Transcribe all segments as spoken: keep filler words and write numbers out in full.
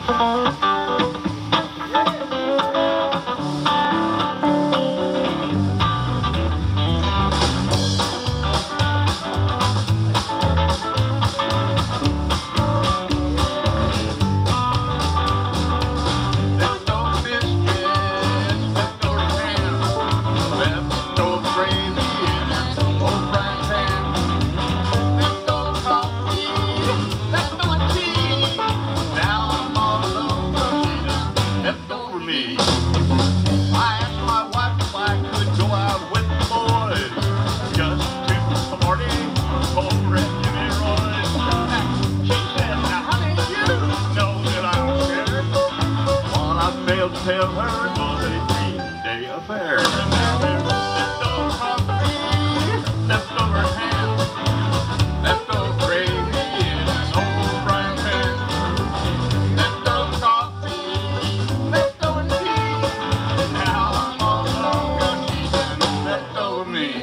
Tell her it was a three-day affair. Leftover coffee, leftover ham, leftover gravy in an old frying pan. Leftover coffee, leftover tea. Now I'm all alone 'cause she's been leftover me.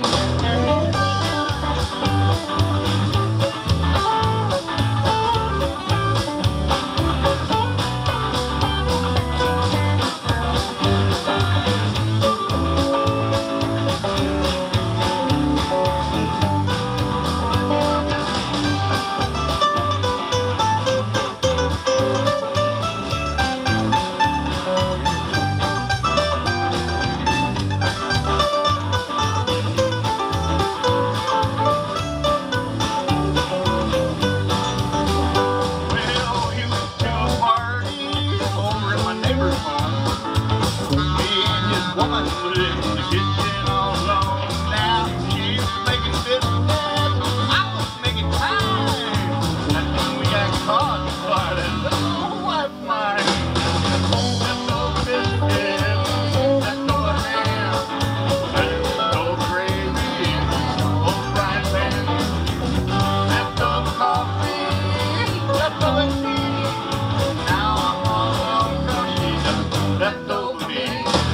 Woman was in the kitchen all alone. Now she was making biscuits, I was making time. That's when we got caught and started. Oh, wife mine. Leftover biscuits, leftover ham, leftover gravy in an old frying pan. Leftover coffee, leftover tea. Now I'm all alone 'cause she done leftover me.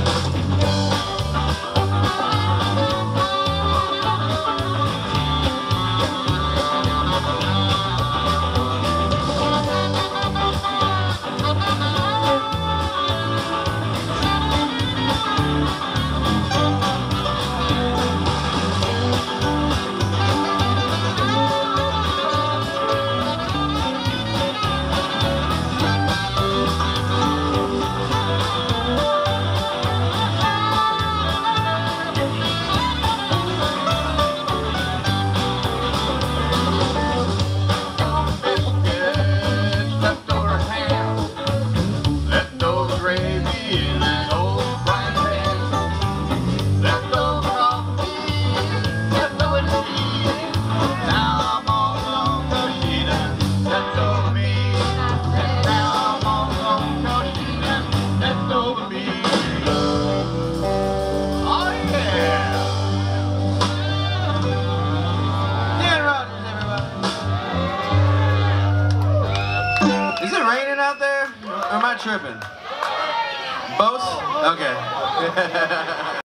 Is it raining out there? Or am I tripping? Both? Okay.